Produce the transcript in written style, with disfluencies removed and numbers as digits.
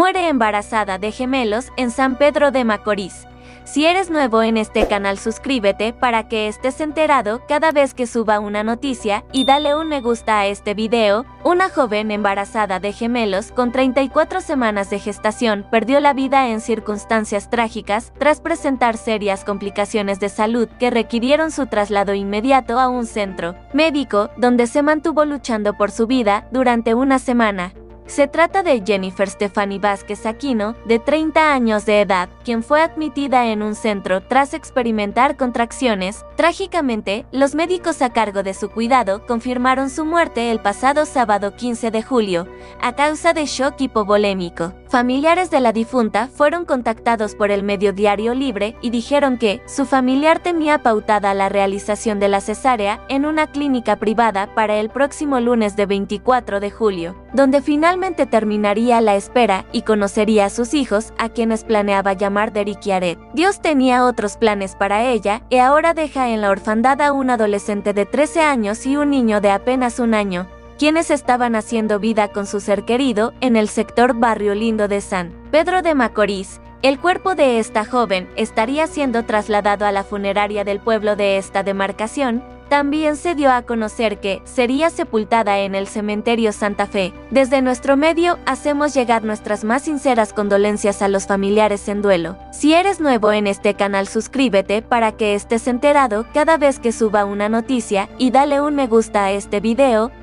muere embarazada de gemelos en San Pedro de Macorís. Si eres nuevo en este canal, suscríbete para que estés enterado cada vez que suba una noticia y dale un me gusta a este video. Una joven embarazada de gemelos con 34 semanas de gestación perdió la vida en circunstancias trágicas tras presentar serias complicaciones de salud que requirieron su traslado inmediato a un centro médico donde se mantuvo luchando por su vida durante una semana. Se trata de Jennifer Stephanie Vázquez Aquino, de 30 años de edad, quien fue admitida en un centro tras experimentar contracciones. Trágicamente, los médicos a cargo de su cuidado confirmaron su muerte el pasado sábado 15 de julio, a causa de shock hipovolémico. Familiares de la difunta fueron contactados por el medio Diario Libre y dijeron que su familiar tenía pautada la realización de la cesárea en una clínica privada para el próximo lunes de 24 de julio, donde finalmente terminaría la espera y conocería a sus hijos, a quienes planeaba llamar Derek y Aret. Dios tenía otros planes para ella y ahora deja en la orfandad a un adolescente de 13 años y un niño de apenas un año, quienes estaban haciendo vida con su ser querido en el sector Barrio Lindo de San Pedro de Macorís. El cuerpo de esta joven estaría siendo trasladado a la funeraria del pueblo de esta demarcación. También se dio a conocer que sería sepultada en el cementerio Santa Fe. Desde nuestro medio hacemos llegar nuestras más sinceras condolencias a los familiares en duelo. Si eres nuevo en este canal, suscríbete para que estés enterado cada vez que suba una noticia y dale un me gusta a este video.